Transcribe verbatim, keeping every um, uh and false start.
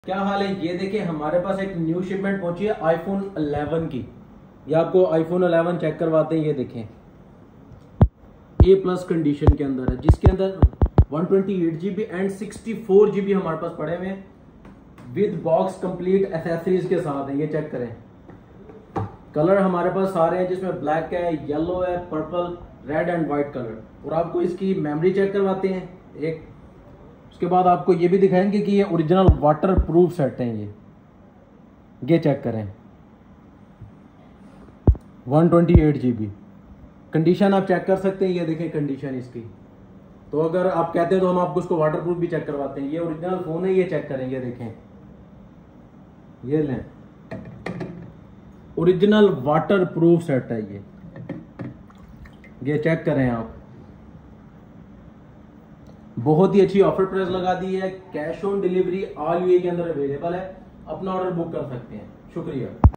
क्या हाल है। ये देखिए हमारे पास एक न्यू शिपमेंट पहुंची है आईफोन इलेवन की। ये आपको आईफोन इलेवन चेक करवाते हैं। ये देखें ए प्लस कंडीशन के अंदर है, जिसके अंदर one twenty eight G B and sixty four G B हमारे पास पड़े हुए हैं विद बॉक्स कंप्लीट एसेसरीज के साथ है। ये चेक करें, कलर हमारे पास सारे हैं जिसमें ब्लैक है, येलो है, purple, red and white colour. और आपको इसकी मेमोरी चेक करवाते हैं एक। उसके बाद आपको ये भी दिखाएंगे कि ये ओरिजिनल वाटर प्रूफ सेट हैं। ये ये चेक करें, one twenty eight G B condition आप चेक कर सकते हैं। ये देखें कंडीशन इसकी। तो अगर आप कहते हैं तो हम आपको उसको वाटर प्रूफ भी चेक करवाते हैं। ये ओरिजिनल फोन है, ये चेक करें। ये देखें, ये लें, ओरिजिनल वाटर प्रूफ सेट है ये ये चेक करें आप। बहुत ही अच्छी ऑफर प्राइस लगा दी है। Cash on delivery all UAE के अंदर अवेलेबल है। अपना ऑर्डर बुक कर सकते हैं। शुक्रिया।